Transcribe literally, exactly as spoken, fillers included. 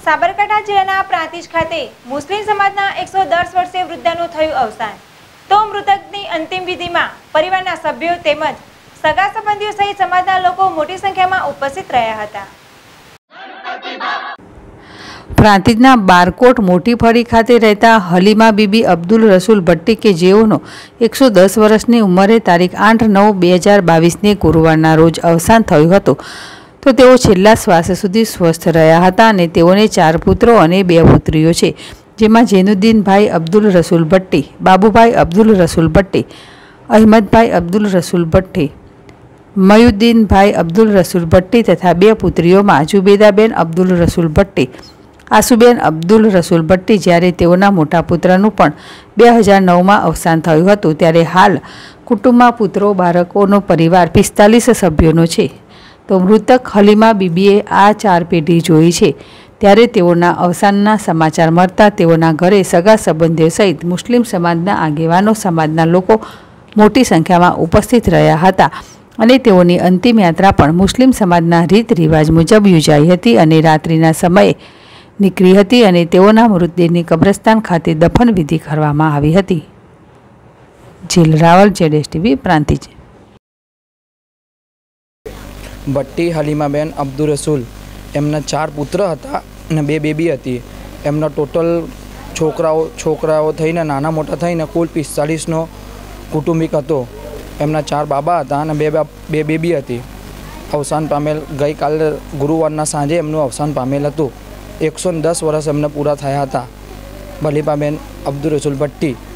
સાબરકાંઠા જિલ્લાના પ્રાંતિજ ખાતે મુસ્લિમ સમાજના એકસો દસ વર્ષીય વૃદ્ધાનું થયું અવસાન। તો મૃતકની અંતિમ વિધિમાં પરિવારના સભ્યો તેમજ સગા સંબંધીઓ સહિત સમાજના લોકો મોટી સંખ્યામાં ઉપસ્થિત રહ્યા હતા। પ્રાંતિજના બારકોટ મોટી ફળી ખાતે રહેતા હલીમા બીબી અબ્દુલ રસૂલ ભટ્ટી કે જેઓનો એકસો દસ વર્ષની ઉંમરે તારીખ આઠ નવ બે હજાર બાવીસને ગુરુવારના રોજ અવસાન થયું હતું। તો તેઓ છેલ્લા શ્વાસ સુધી સ્વસ્થ રહ્યા હતા અને તેઓને ચાર પુત્રો અને બે પુત્રીઓ છે, જેમાં જેનુદ્દીનભાઈ અબ્દુલ રસૂલ ભટ્ટી, બાબુભાઈ અબ્દુલ રસૂલ ભટ્ટી, અહેમદભાઈ અબ્દુલ રસૂલ ભટ્ટી, મયુદ્દીનભાઈ અબ્દુલ રસૂલ ભટ્ટી તથા બે પુત્રીઓમાં જુબેદાબેન અબ્દુલ રસૂલ ભટ્ટી, આસુબેન અબ્દુલ રસૂલ ભટ્ટી। જ્યારે તેઓના મોટા પુત્રનું પણ બે હજાર નવમાં અવસાન થયું હતું। ત્યારે હાલ કુટુંબમાં પુત્રો બાળકોનો પરિવાર પિસ્તાલીસ સભ્યોનો છે। તો મૃતક હલીમા બીબીએ આ ચાર પેઢી જોઈ છે। ત્યારે તેઓના અવસાનના સમાચાર મળતા તેઓના ઘરે સગા સંબંધીઓ સહિત મુસ્લિમ સમાજના આગેવાનો, સમાજના લોકો મોટી સંખ્યામાં ઉપસ્થિત રહ્યા હતા અને તેઓની અંતિમ યાત્રા પણ મુસ્લિમ સમાજના રીત રિવાજ મુજબ યોજાઈ હતી અને રાત્રિના સમયે નીકળી હતી અને તેઓના મૃતદેહની કબ્રસ્તાન ખાતે દફન વિધિ કરવામાં આવી હતી। જીલ રાવલ, જેડેશ ટીવી, પ્રાંતિજ। ભટ્ટી હલીમાબેન અબ્દુલ રસૂલ એમના ચાર પુત્ર હતા અને બે બેબી હતી। એમના ટોટલ છોકરાઓ છોકરાઓ થઈને નાના મોટા થઈને કુલ પિસ્તાલીસનો કુટુંબિક હતો। એમના ચાર બાબા હતા અને બે બે બેબી હતી। અવસાન પામેલ ગઈકાલે ગુરુવારના સાંજે એમનું અવસાન પામેલ હતું। એકસો દસ વર્ષ એમને પૂરા થયા હતા। હલીમાબેન અબ્દુલ રસૂલ ભટ્ટી।